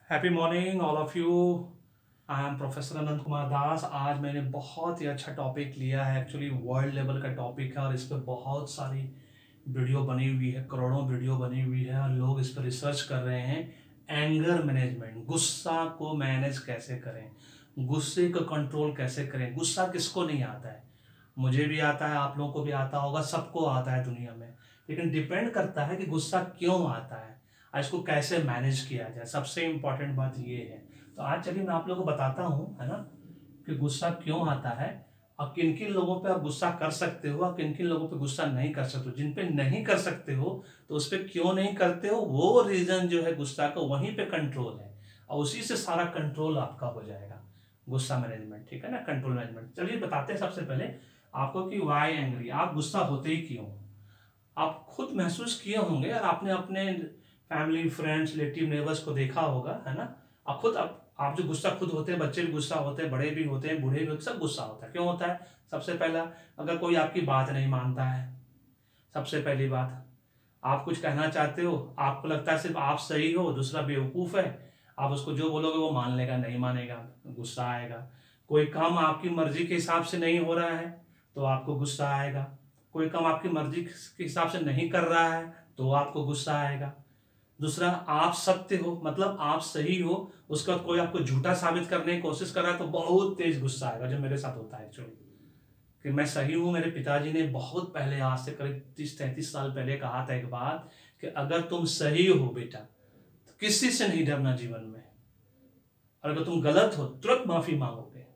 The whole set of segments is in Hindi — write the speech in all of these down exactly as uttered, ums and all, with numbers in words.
Happy morning all of you. I am professor Anant Kumar Das. आज मैंने बहुत ही अच्छा टॉपिक लिया है। एक्चुअली वर्ल्ड लेवल का टॉपिक है और इस पर बहुत सारी वीडियो बनी हुई है, करोड़ों वीडियो बनी हुई है और लोग इस पर रिसर्च कर रहे हैं। एंगर मैनेजमेंट, गुस्सा को मैनेज कैसे करें, गुस्से को कंट्रोल कैसे करें। गुस्सा किसको नहीं आता है? मुझे भी आता है, आप लोगों को भी आता होगा, सबको आता है दुनिया में। लेकिन डिपेंड करता है कि गुस्सा क्यों आता है और इसको कैसे मैनेज किया जाए। सबसे इंपॉर्टेंट बात ये है। तो आज चलिए मैं आप लोगों को बताता हूँ, है ना, कि गुस्सा क्यों आता है और किन किन लोगों पे आप गुस्सा कर सकते हो और किन किन लोगों पे गुस्सा नहीं कर सकते हो। जिन पे नहीं कर सकते हो तो उस पर क्यों नहीं करते हो, वो रीजन जो है गुस्सा का, वहीं पे कंट्रोल है और उसी से सारा कंट्रोल आपका हो जाएगा। गुस्सा मैनेजमेंट, ठीक है ना, कंट्रोल मैनेजमेंट। चलिए बताते हैं सबसे पहले आपको कि वाई एंग्री, आप गुस्सा होते ही क्यों। आप खुद महसूस किए होंगे और आपने अपने फैमिली, फ्रेंड्स, रिलेटिव, नेबर्स को देखा होगा, है ना। आप खुद आप, आप जो गुस्सा खुद होते हैं, बच्चे भी गुस्सा होते हैं, बड़े भी होते हैं, बूढ़े भी, सब गुस्सा होता है। क्यों होता है? सबसे पहला, अगर कोई आपकी बात नहीं मानता है। सबसे पहली बात, आप कुछ कहना चाहते हो, आपको लगता है सिर्फ आप सही हो, दूसरा बेवकूफ़ है, आप उसको जो बोलोगे वो मान लेगा, नहीं मानेगा, गुस्सा आएगा। कोई काम आपकी मर्जी के हिसाब से नहीं हो रहा है तो आपको गुस्सा आएगा। कोई काम आपकी मर्जी के हिसाब से नहीं कर रहा है तो आपको गुस्सा आएगा। दूसरा, आप सत्य हो, मतलब आप सही हो, उसके बाद कोई आपको झूठा साबित करने की कोशिश कर रहा है तो बहुत तेज गुस्सा आएगा, जो मेरे साथ होता है एक्चुअली, कि मैं सही हूं। मेरे पिताजी ने बहुत पहले, आज से करीब तीस तैंतीस साल पहले कहा था एक बात, कि अगर तुम सही हो बेटा तो किसी से नहीं डरना जीवन में, और अगर तुम गलत हो तुरंत माफी मांगोगे।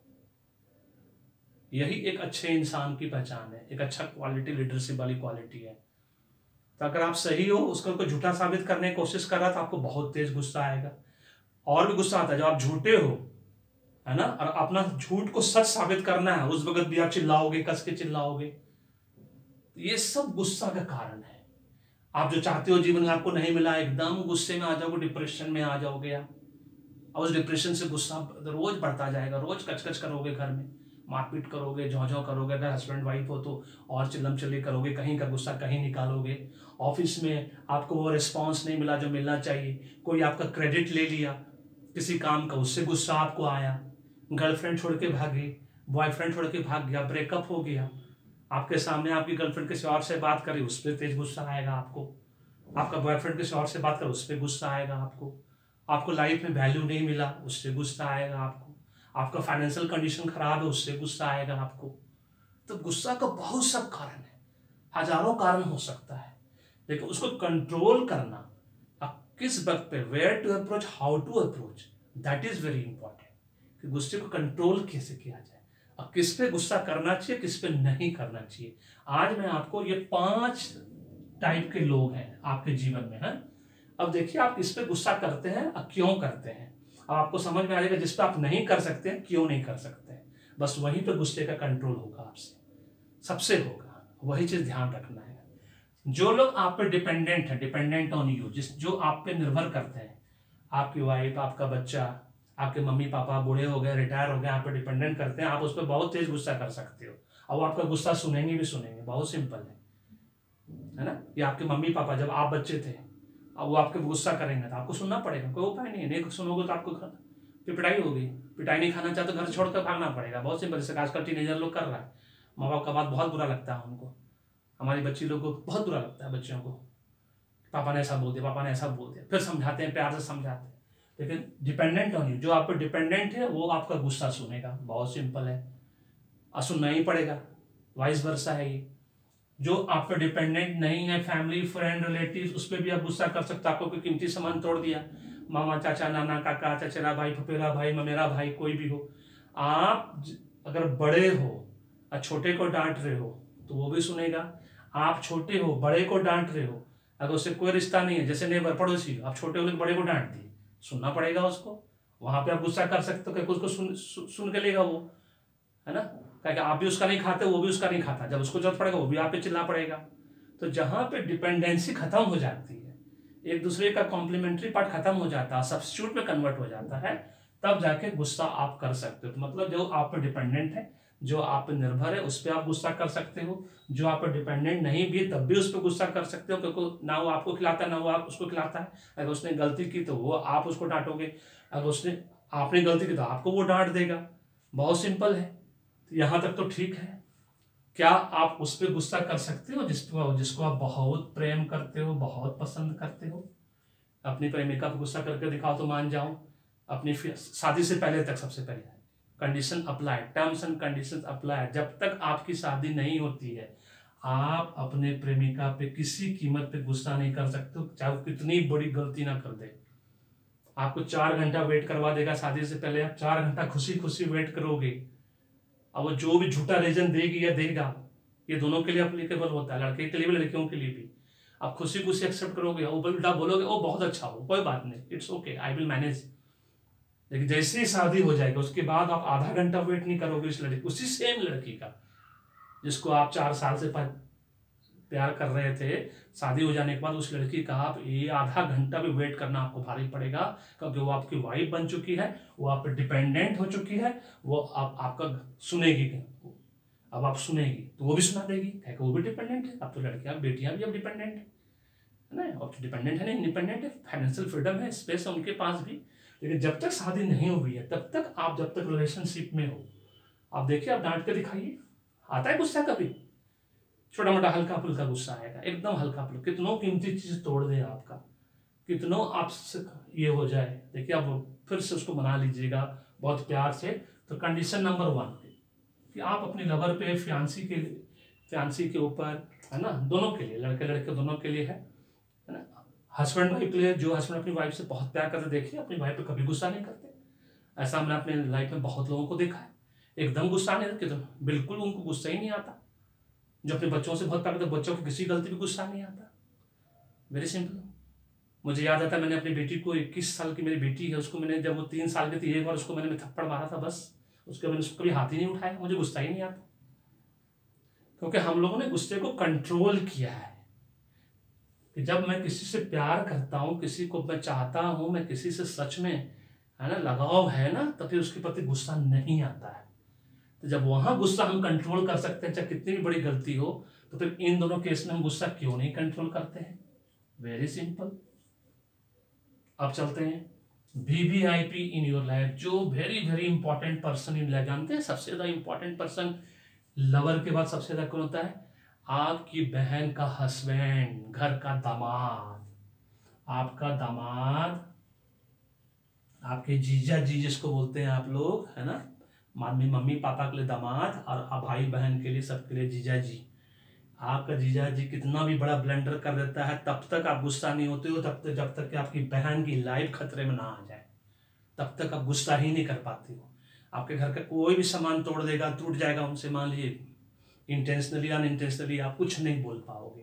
यही एक अच्छे इंसान की पहचान है, एक अच्छा क्वालिटी, लीडरशिप वाली क्वालिटी है। तो अगर आप सही हो, उसको कोई झूठा साबित करने की कोशिश कर रहा है तो आपको बहुत तेज गुस्सा आएगा। और भी गुस्सा आता है जब आप झूठे हो, है ना, और अपना झूठ को सच साबित करना है, उस वक्त भी आप चिल्लाओगे, कस के चिल्लाओगे। ये सब गुस्सा का कारण है। आप जो चाहते हो जीवन में आपको नहीं मिला, एकदम गुस्से में आ जाओगे, डिप्रेशन में आ जाओगे आप, और उस डिप्रेशन से गुस्सा रोज बढ़ता जाएगा। रोज कचकच करोगे, घर में मारपीट करोगे, झौ झौ करोगे, अगर हस्बैंड वाइफ हो तो और चिल्लम चिल्ली करोगे, कहीं का गुस्सा कहीं निकालोगे। ऑफिस में आपको वो रिस्पॉन्स नहीं मिला जो मिलना चाहिए, कोई आपका क्रेडिट ले लिया किसी काम का, उससे गुस्सा आपको आया। गर्लफ्रेंड छोड़ के भागी, बॉयफ्रेंड छोड़ के भाग गया, ब्रेकअप हो गया, आपके सामने आपकी गर्लफ्रेंड किसी और से बात करी, उस पर तेज गुस्सा आएगा आपको। आपका बॉयफ्रेंड किसी और से बात करे, उस पर गुस्सा आएगा आपको। आपको लाइफ में वैल्यू नहीं मिला, उससे गुस्सा आएगा आपको। आपका फाइनेंशियल कंडीशन खराब है, उससे गुस्सा आएगा आपको। तो गुस्सा का बहुत सब कारण है, हजारों कारण हो सकता है, लेकिन उसको कंट्रोल करना, अब किस वक्त पे, where to approach, how to approach, that is very important. कि गुस्से को कंट्रोल कैसे किया जाए और किस पे गुस्सा करना चाहिए, किस पे नहीं करना चाहिए। आज मैं आपको ये पांच टाइप के लोग हैं आपके जीवन में, है। अब देखिए आप किस पे गुस्सा करते हैं और क्यों करते हैं। अब आपको समझ में आ जाएगा जिस पे आप नहीं कर सकते हैं, क्यों नहीं कर सकते हैं। बस वहीं पे गुस्से का कंट्रोल होगा आपसे, सबसे होगा। वही चीज ध्यान रखना है। जो लोग आप पे डिपेंडेंट है, डिपेंडेंट ऑन यू, जिस जो आप पे निर्भर करते हैं, आपकी वाइफ, आपका बच्चा, आपके मम्मी पापा बूढ़े हो गए, रिटायर हो गए, आप पे डिपेंडेंट करते हैं, आप उस पर बहुत तेज गुस्सा कर सकते हो और वो आपका गुस्सा सुनेंगे भी सुनेंगे। बहुत सिंपल है है ना। ये आपके मम्मी पापा जब आप बच्चे थे, अब वो आपके गुस्सा करेंगे तो आपको सुनना पड़ेगा, कोई उपाय नहीं है। नहीं सुनोगे तो आपको फिर पिटाई होगी। पिटाई नहीं खाना चाहते तो घर छोड़कर भागना पड़ेगा। बहुत सिंपल, जैसे आजकल टीनेजर लोग कर रहा है। माँ बाप का बात बहुत बुरा लगता है उनको, हमारी बच्ची लोग को बहुत बुरा लगता है, बच्चियों को, पापा ने ऐसा बोल दिया, पापा ने ऐसा बोल दिया, फिर समझाते हैं, प्यार से समझाते हैं। लेकिन डिपेंडेंट ऑन यू, जो आप पर डिपेंडेंट है वो आपका गुस्सा सुनेगा। बहुत सिंपल है, और सुनना ही पड़ेगा। वाइस वर्सा है ये। जो आप पे डिपेंडेंट नहीं है, फैमिली, फ्रेंड, रिलेटिव, उस पर भी आप गुस्सा कर सकते हो। आपको कोई कीमती सामान तोड़ दिया, मामा, चाचा, नाना, काका, चचेरा भाई, फपेरा भाई, ममेरा भाई, कोई भी हो, आप अगर बड़े हो और छोटे को डांट रहे हो तो वो भी सुनेगा। आप छोटे हो, बड़े को डांट रहे हो, अगर उससे कोई रिश्ता नहीं है, जैसे नेबर, पड़ोसी हो, आप छोटे हो बड़े को डांट दिए, सुनना पड़ेगा उसको। वहां पे आप गुस्सा कर सकते हो कि उसको सुन सु, सुन के लेगा वो, है ना। क्या आप भी उसका नहीं खाते, वो भी उसका नहीं खाता, जब उसको जरूरत पड़ेगा वो भी आप पे चिल्ला पड़ेगा। तो जहां पे डिपेंडेंसी खत्म हो जाती है, एक दूसरे का कॉम्प्लीमेंट्री पार्ट खत्म हो जाता है, सब्स्टिट्यूट में कन्वर्ट हो जाता है, तब जाके गुस्सा आप कर सकते हो। तो मतलब जो आप पे डिपेंडेंट है जो आप पे निर्भर है उस पर आप गुस्सा कर सकते हो, जो आप पे डिपेंडेंट नहीं भी है तब भी उस पर गुस्सा कर सकते हो, क्योंकि ना वो आपको खिलाता है ना वो आप उसको खिलाता है। अगर उसने गलती की तो वो आप उसको डांटोगे, अगर उसने आपने गलती की तो आपको वो डांट देगा। बहुत सिंपल है। यहाँ तक तो ठीक है। क्या आप उस पर गुस्सा कर सकते हो जिसको जिसको आप बहुत प्रेम करते हो, बहुत पसंद करते हो? अपनी प्रेमिका पर गुस्सा करके दिखाओ तो मान जाओ। अपनी शादी से पहले तक सबसे पहले condition apply, terms and conditions apply. जब तक आपकी शादी नहीं होती है आप अपने प्रेमिका पे किसी कीमत पे गुस्सा नहीं कर सकते, चाहे वो कितनी बड़ी गलती ना कर दे। आपको चार घंटा वेट करवा देगा शादी से पहले, आप चार घंटा खुशी खुशी वेट करोगे। अब वो जो भी झूठा रीजन देगी या देगा, ये दोनों के लिए अप्लीकेबल होता है, लड़के के लिए भी लड़कियों के लिए भी। आप खुशी खुशी एक्सेप्ट करोगे, वो उल्टा बोलोगे ओ बहुत अच्छा हो, कोई बात नहीं, it's okay, I will manage. लेकिन जैसे ही शादी हो जाएगी उसके बाद आप आधा घंटा वेट नहीं करोगे इस लड़की, उसी सेम लड़की का जिसको आप चार साल से प्यार कर रहे थे, शादी हो जाने के बाद उस लड़की का आप ये आधा घंटा भी वेट करना आपको भारी पड़ेगा, क्योंकि वो आपकी वाइफ बन चुकी है, वो आप पे डिपेंडेंट हो चुकी है, वो आप आपका सुनेगी। अब आप सुनेगी तो वो भी सुना देगी, है कि वो भी डिपेंडेंट है। अब तो लड़कियां बेटियां भी अब डिपेंडेंट है ना, अब तो डिपेंडेंट है नहीं इंडिपेंडेंट है, फाइनेंशियल फ्रीडम है, स्पेस है उनके पास भी। लेकिन जब तक शादी नहीं हुई है तब तक आप जब तक रिलेशनशिप में हो, आप देखिए, आप डांट के दिखाइए, आता है गुस्सा कभी? छोटा मोटा हल्का फुल्का गुस्सा आएगा, एकदम हल्का फुल्का, कितनों कीमती चीज तोड़ दे आपका, कितनों आपसे ये हो जाए, देखिए आप फिर से उसको मना लीजिएगा बहुत प्यार से। तो कंडीशन नंबर वन कि आप अपने लवर पे, फियांसी के फियांसी के ऊपर, है ना, दोनों के लिए, लड़के लड़के दोनों के लिए है है ना, हस्बैंड वाइफ के लिए, जो हस्बैंड अपनी वाइफ से बहुत प्यार करते, देखिए अपनी वाइफ पे कभी गुस्सा नहीं करते। ऐसा हमने अपने लाइफ में बहुत लोगों को देखा है, एकदम गुस्सा नहीं करते, तो बिल्कुल उनको गुस्सा ही नहीं आता। जो अपने बच्चों से बहुत प्यार करते, बच्चों को किसी गलती पे गुस्सा नहीं आता। Very simple. मुझे याद आता है, मैंने अपनी बेटी को, इक्कीस साल की मेरी बेटी है, उसको मैंने, जब वो तीन साल की थी, एक बार उसको मैंने थप्पड़ मारा था बस, उसके मैंने उसको कभी हाथ ही नहीं उठाया, मुझे गुस्सा ही नहीं आता, क्योंकि हम लोगों ने गुस्से को कंट्रोल किया है। कि जब मैं किसी से प्यार करता हूँ, किसी को मैं चाहता हूँ, मैं किसी से सच में, है ना, लगाव है ना, तो फिर उसके प्रति गुस्सा नहीं आता है। तो जब वहां गुस्सा हम कंट्रोल कर सकते हैं, चाहे कितनी भी बड़ी गलती हो, तो फिर इन दोनों केस में हम गुस्सा क्यों नहीं कंट्रोल करते हैं? Very simple. अब चलते हैं वीवीआईपी इन योर लाइफ, जो very very important person in life. जानते हैं सबसे ज्यादा इंपॉर्टेंट पर्सन लवर के बाद सबसे ज्यादा कौन होता है? आपकी बहन का हस्बैंड, घर का दामाद, आपका दामाद, आपके जीजा जी जिसको बोलते हैं आप लोग, है ना, मम्मी मम्मी पापा के लिए दामाद, और भाई बहन के लिए, सबके लिए जीजा जी। आपका जीजा जी कितना भी बड़ा ब्लंडर कर देता है तब तक आप गुस्सा नहीं होते हो, तब तक जब तक कि आपकी बहन की लाइफ खतरे में ना आ जाए, तब तक आप गुस्सा ही नहीं कर पाते हो। आपके घर का कोई भी सामान तोड़ देगा, टूट जाएगा उनसे, मान लीजिए इंटेंशनली अनइंटेंशनली, आप कुछ नहीं बोल पाओगे।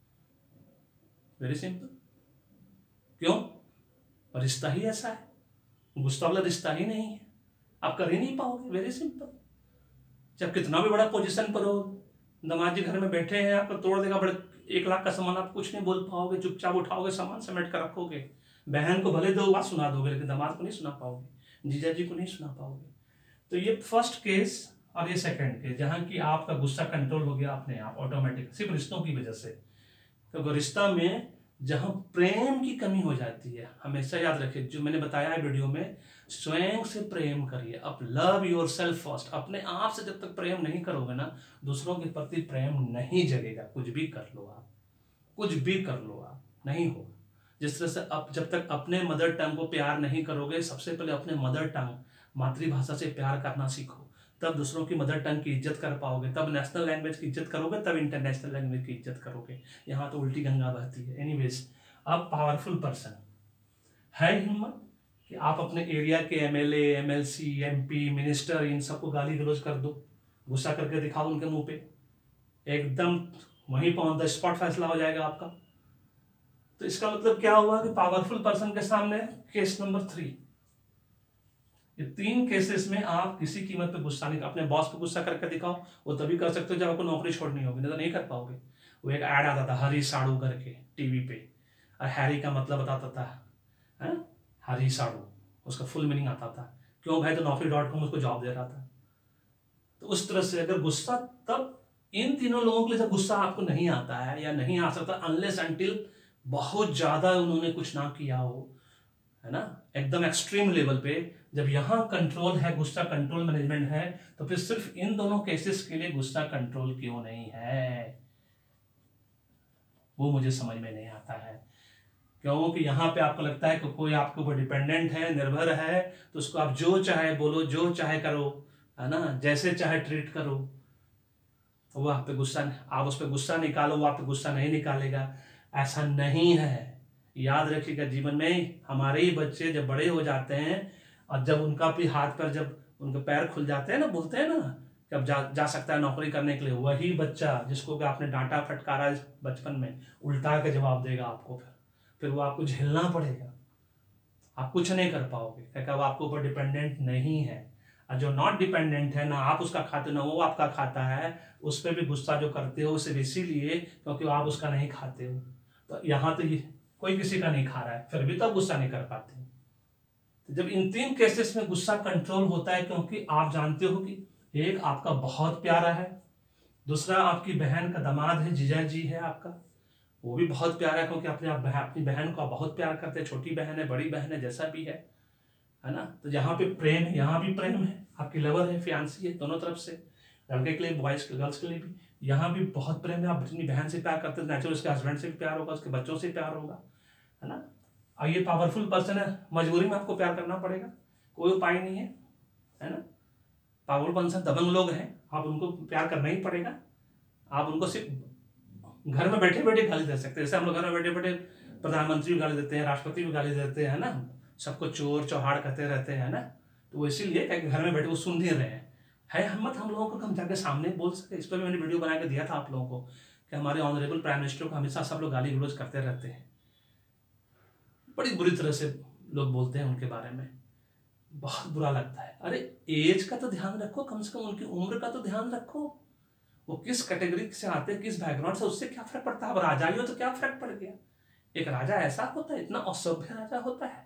Very simple. क्यों? रिश्ता ही ऐसा है, गुस्सा वाला रिश्ता ही नहीं है, आप कर ही नहीं पाओगे। Very simple. जब कितना भी बड़ा पोजीशन पर हो, दामाद जी घर में बैठे हैं, आपको तोड़ देगा बड़े एक लाख का सामान, आप कुछ नहीं बोल पाओगे, चुपचाप उठाओगे सामान, समेट कर रखोगे। बहन को भले दो बात सुना दोगे, लेकिन दामाद को नहीं सुना पाओगे, जीजा जी को नहीं सुना पाओगे। तो ये फर्स्ट केस और ये सेकंड केस, जहां की आपका गुस्सा कंट्रोल हो गया अपने आप ऑटोमेटिक, सिर्फ रिश्तों की वजह से। तो रिश्ता में जहां प्रेम की कमी हो जाती है, हमेशा याद रखिए जो मैंने बताया है वीडियो में, स्वयं से प्रेम करिए। अब लव योर सेल्फ फर्स्ट। अपने आप से जब तक प्रेम नहीं करोगे ना, दूसरों के प्रति प्रेम नहीं जगेगा। कुछ भी कर लो आप, कुछ भी कर लो आप, नहीं होगा। जिस तरह से अब जब तक अपने मदर टंग को प्यार नहीं करोगे, सबसे पहले अपने मदर टंग, मातृभाषा से प्यार करना सीखो, तब दूसरों की मदर टंग की इज्जत कर पाओगे, तब नेशनल लैंग्वेज की इज्जत करोगे, तब इंटरनेशनल लैंग्वेज की इज्जत करोगे। यहाँ तो उल्टी गंगा बहती है। एनीवेज, अब पावरफुल पर्सन है हिम्मत कि आप अपने एरिया के एमएलए, एमएलसी, एमपी, मिनिस्टर, इन सबको गाली गलौज कर दो, गुस्सा करके दिखाओ उनके मुंह पे, एकदम वहीं पर ऑन द स्पॉट फैसला हो जाएगा आपका। तो इसका मतलब क्या हुआ कि पावरफुल पर्सन के सामने केस नंबर थ्री, ये तीन केसेस में आप किसी कीमत पे गुस्सा नहीं, अपने बॉस पे गुस्सा करके दिखाओ, वो तभी कर सकते हो जब आपको नौकरी छोड़नी होगी, नहीं तो नहीं कर पाओगे। वो एक ऐड आता था हरी साड़ू करके टीवी पे, और हैरी का मतलब बताता था, है हरी साड़ू, उसका फुल मीनिंग आता था, क्यों भाई? तो नौकरी डॉट कॉम उसको जॉब दे रहा था। तो उस तरह से अगर गुस्सा, तब इन तीनों लोगों के लिए जब गुस्सा आपको नहीं आता है या नहीं आ सकता अनलेस अनटिल बहुत ज्यादा उन्होंने कुछ ना किया हो, है ना, एकदम एक्सट्रीम लेवल पे, जब यहाँ कंट्रोल है, गुस्सा कंट्रोल मैनेजमेंट है, तो फिर सिर्फ इन दोनों केसेस के लिए गुस्सा कंट्रोल क्यों नहीं है, वो मुझे समझ में नहीं आता है। क्योंकि यहाँ पे आपको लगता है कि कोई आपके ऊपर डिपेंडेंट है, निर्भर है, तो उसको आप जो चाहे बोलो, जो चाहे करो, है ना, जैसे चाहे ट्रीट करो, तो वो आप पे गुस्सा, आप उस पर गुस्सा निकालो, वो आप पे गुस्सा नहीं निकालेगा। ऐसा नहीं है। याद रखिएगा, जीवन में हमारे ही बच्चे जब बड़े हो जाते हैं और जब उनका भी हाथ पैर, जब उनके पैर खुल जाते हैं ना, बोलते हैं ना कि अब जा जा सकता है नौकरी करने के लिए, वही बच्चा जिसको कि आपने डांटा फटकारा बचपन में, उल्टा के जवाब देगा आपको, फिर फिर वो आपको झेलना पड़ेगा, आप कुछ नहीं कर पाओगे, क्योंकि अब आपके ऊपर डिपेंडेंट नहीं है। और जो नॉट डिपेंडेंट है, ना आप उसका खाते ना वो आपका खाता है, उस पर भी गुस्सा जो करते हो सिर्फ इसीलिए क्योंकि आप उसका नहीं खाते हो। तो यहाँ तो ये कोई किसी का नहीं खा रहा है, फिर भी तो गुस्सा नहीं कर पाते। तो जब इन तीन केसेस में गुस्सा कंट्रोल होता है, क्योंकि आप जानते हो कि एक आपका बहुत प्यारा है, दूसरा आपकी बहन का दामाद है, जीजा जी है आपका, वो भी बहुत प्यारा है, क्योंकि अपने आप अपनी बहन को बहुत प्यार करते हैं, छोटी बहन है, बड़ी बहन है, जैसा भी है है ना। तो जहाँ पे प्रेम है, यहाँ भी प्रेम है, आपकी लवर है, फियांसी है, दोनों तरफ से, लड़के के लिए, बॉयज के, गर्ल्स के लिए भी यहाँ भी बहुत प्रेम है। आप अपनी बहन से प्यार करते हैं, नेचुरल उसके हस्बैंड से भी प्यार होगा, उसके बच्चों से प्यार होगा, है ना। और ये पावरफुल पर्सन है, मजबूरी में आपको प्यार करना पड़ेगा, कोई उपाय नहीं है, है ना। पावरफुल पर्सन, दबंग लोग हैं, आप उनको प्यार करना ही पड़ेगा। आप उनको सिर्फ घर में बैठे बैठे गाली दे सकते हैं, जैसे हम लोग घर में बैठे बैठे प्रधानमंत्री भी गाली देते हैं, राष्ट्रपति भी गाली देते हैं ना, सबको चोर चौहाड़ कहते रहते हैं ना। तो वो इसीलिए कि घर में बैठे वो सुन नहीं रहे हैं, है हिम्मत हम लोगों को हम जाके सामने बोल सके। इस पर भी मैंने वीडियो बना के दिया था आप लोगों को कि हमारे ऑनरेबल प्राइम मिनिस्टर को हमेशा सब लोग गाली गलौज करते रहते हैं, बड़ी बुरी तरह से लोग बोलते हैं उनके बारे में, बहुत बुरा लगता है। अरे एज का तो ध्यान रखो, कम से कम उनकी उम्र का तो ध्यान रखो, वो किस कैटेगरी से आते हैं, किस बैकग्राउंड से, उससे क्या फर्क पड़ता है। अब राजा ही हो तो क्या फर्क पड़ गया, एक राजा ऐसा होता है, इतना असभ्य राजा होता है।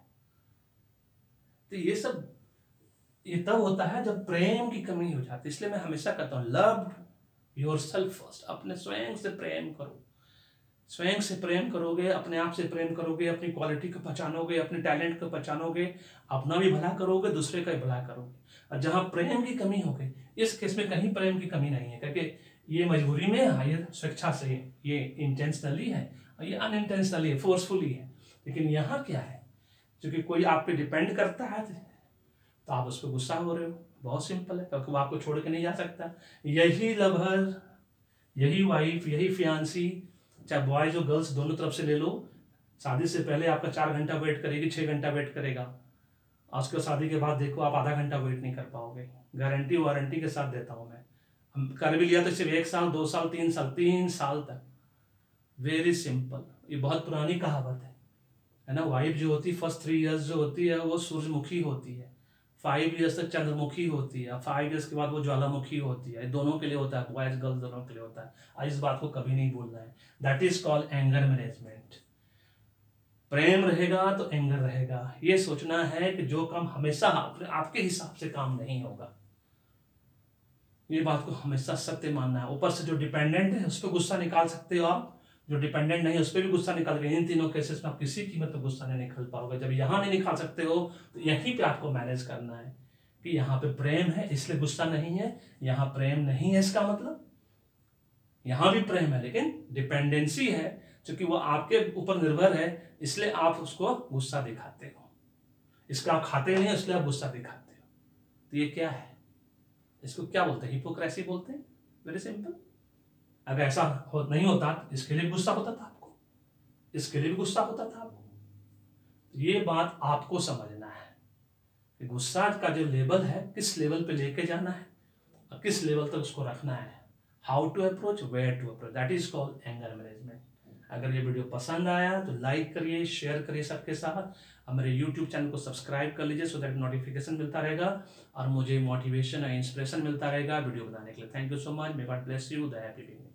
तो ये सब ये तब होता है जब प्रेम की कमी हो जाती है। इसलिए मैं हमेशा कहता हूँ, लव योरसेल्फ फर्स्ट, अपने स्वयं से प्रेम करो। स्वयं से प्रेम करोगे, अपने आप से प्रेम करोगे, अपनी क्वालिटी को पहचानोगे, अपने टैलेंट को पहचानोगे, अपना भी भला करोगे, दूसरे का भी भला करोगे। और जहाँ प्रेम की कमी हो गई, इस केस में कहीं प्रेम की कमी नहीं है, क्योंकि ये मजबूरी में है, ये स्वेच्छा से, ये इंटेंशनली है, और ये अनइंटेंशनली है, फोर्सफुली है। लेकिन यहाँ क्या है, क्योंकि कोई आप पे डिपेंड करता है तो आप उस पर गुस्सा हो रहे हो, बहुत सिंपल है, क्योंकि वो आपको छोड़ के नहीं जा सकता। यही लवर, यही वाइफ, यही फियांसी, चाहे बॉयज और गर्ल्स दोनों तरफ से ले लो, शादी से पहले आपका चार घंटा वेट करेगी, छः घंटा वेट करेगा, और उसके शादी के बाद देखो आप आधा घंटा वेट नहीं कर पाओगे, गारंटी वारंटी के साथ देता हूँ मैं। हम कर भी लिया तो सिर्फ एक साल, दो साल, तीन साल, तीन साल तक, वेरी सिंपल। ये बहुत पुरानी कहावत है, है ना। वाइफ जो होती है फर्स्ट थ्री इयर्स जो होती है वो सूरजमुखी होती है, फाइव इयर्स तक चंद्रमुखी होती है, फाइव इयर्स के बाद वो ज्वालामुखी होती है। दोनों के लिए होता है, बॉयज गर्ल्स दोनों के लिए होता है। आज इस बात को कभी नहीं भूलना है। That is called anger management. प्रेम रहेगा तो एंगर रहेगा। ये सोचना है कि जो काम हमेशा आपके हिसाब से काम नहीं होगा, ये बात को हमेशा सत्य मानना है। ऊपर से जो डिपेंडेंट है उस पर गुस्सा निकाल सकते हो आप, जो डिपेंडेंट नहीं है उस पर भी गुस्सा निकाल के, इन तीनों केसेस में आप किसी कीमत पर गुस्सा नहीं निकाल पाओगे। जब यहाँ नहीं निकाल सकते हो तो यहीं पे आपको मैनेज करना है कि यहाँ पे प्रेम है इसलिए गुस्सा नहीं है, यहाँ प्रेम नहीं है इसका मतलब यहाँ भी प्रेम है लेकिन डिपेंडेंसी है, क्योंकि वो आपके ऊपर निर्भर है इसलिए आप उसको गुस्सा दिखाते हो। इसका आप खाते नहीं इसलिए आप गुस्सा दिखाते हो। तो ये क्या है, इसको क्या बोलते हैं, हिपोक्रेसी बोलते हैं। Very simple. अगर ऐसा हो, नहीं होता तो इसके लिए गुस्सा होता था आपको, इसके लिए भी गुस्सा होता था आपको। ये बात आपको समझना है कि गुस्सा का जो लेवल है किस लेवल पे लेके जाना है और किस लेवल तक उसको रखना है। How to approach, where to approach, that is called anger management. अगर ये वीडियो पसंद आया तो लाइक करिए, शेयर करिए सबके साथ, और मेरे यूट्यूब चैनल को सब्सक्राइब कर लीजिए सो दैट नोटिफिकेशन मिलता रहेगा और मुझे मोटिवेशन और इंस्पिरेशन मिलता रहेगा वीडियो बनाने के लिए। Thank you so much. May God bless you. The happy